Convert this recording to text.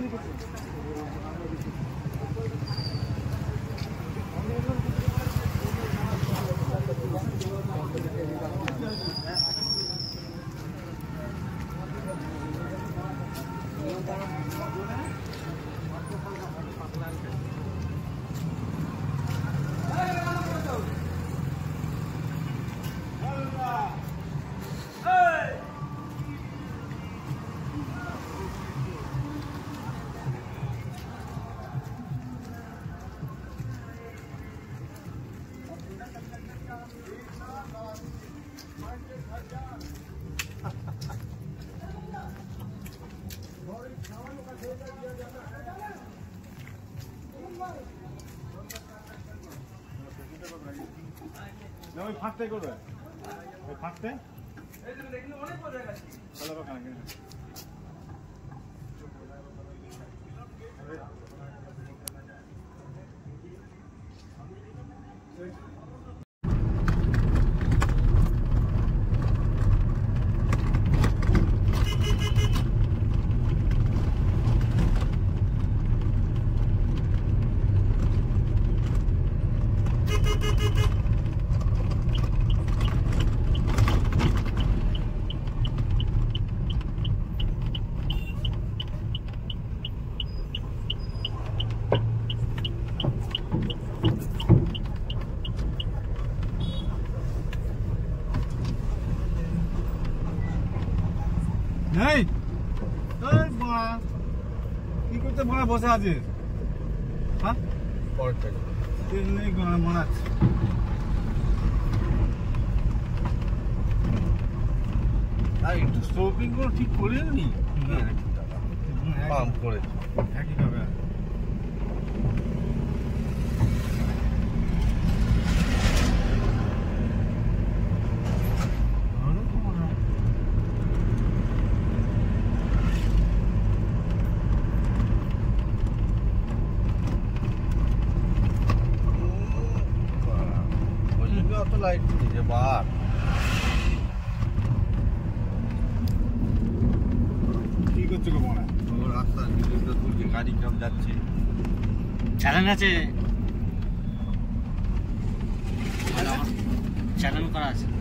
ওই ফাঁকতে করবে ওই ফাঁকতে অনেক মজা আছে ভালো খানা কিনে এই এই বড়া কি করতে বড়া বসে আছিস হ্যাঁ পড়তে তুই নেই মনে আছে আর একটু স্টোপিং করে ঠিক করে নি পাম্প করে একই হবে লাইট দিয়েছে বার কি করছে গো মনে রাস্তা তুলছে গাড়ি সব যাচ্ছে চ্যালেঞ্জ আছে চ্যালেঞ্জ করা আছে